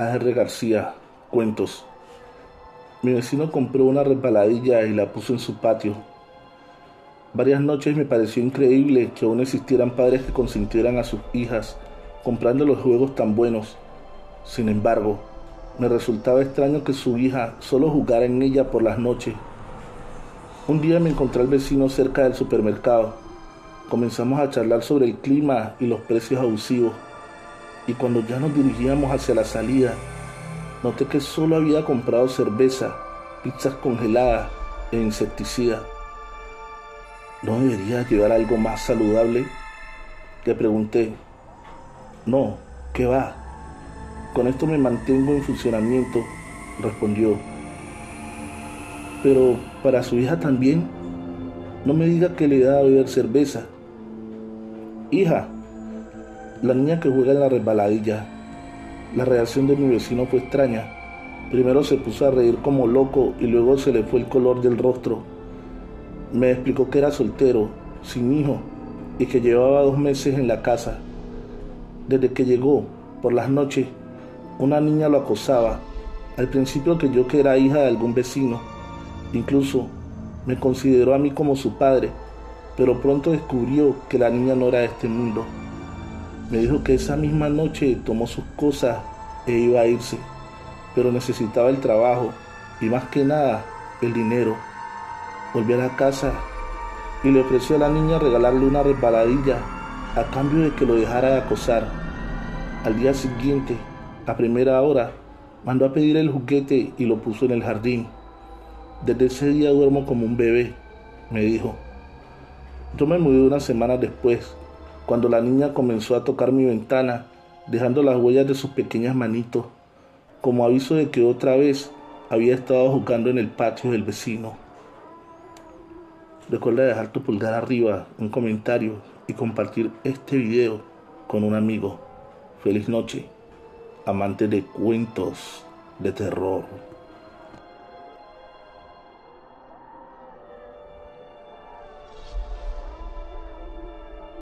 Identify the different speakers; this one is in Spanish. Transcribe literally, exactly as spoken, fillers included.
Speaker 1: A R García, cuentos. Mi vecino compró una resbaladilla y la puso en su patio. Varias noches me pareció increíble que aún existieran padres que consintieran a sus hijas comprando los juegos tan buenos. Sin embargo, me resultaba extraño que su hija solo jugara en ella por las noches. Un día me encontré al vecino cerca del supermercado. Comenzamos a charlar sobre el clima y los precios abusivos. Y cuando ya nos dirigíamos hacia la salida, noté que solo había comprado cerveza, pizzas congeladas e insecticidas. ¿No debería llevar algo más saludable?, le pregunté. No, ¿qué va? Con esto me mantengo en funcionamiento, respondió. Pero para su hija también. No me diga que le da a beber cerveza. Hija, la niña que juega en la resbaladilla. La reacción de mi vecino fue extraña. Primero se puso a reír como loco y luego se le fue el color del rostro. Me explicó que era soltero, sin hijo, y que llevaba dos meses en la casa. Desde que llegó, por las noches, una niña lo acosaba. Al principio creyó que era hija de algún vecino. Incluso me consideró a mí como su padre, pero pronto descubrió que la niña no era de este mundo. Me dijo que esa misma noche tomó sus cosas e iba a irse, pero necesitaba el trabajo y más que nada el dinero. Volvió a la casa y le ofreció a la niña regalarle una resbaladilla a cambio de que lo dejara de acosar. Al día siguiente, a primera hora, mandó a pedir el juguete y lo puso en el jardín. Desde ese día duermo como un bebé, me dijo. Yo me mudé unas semanas después, cuando la niña comenzó a tocar mi ventana, dejando las huellas de sus pequeñas manitos, como aviso de que otra vez había estado jugando en el patio del vecino. Recuerda dejar tu pulgar arriba, un comentario y compartir este video con un amigo. Feliz noche, amantes de cuentos de terror.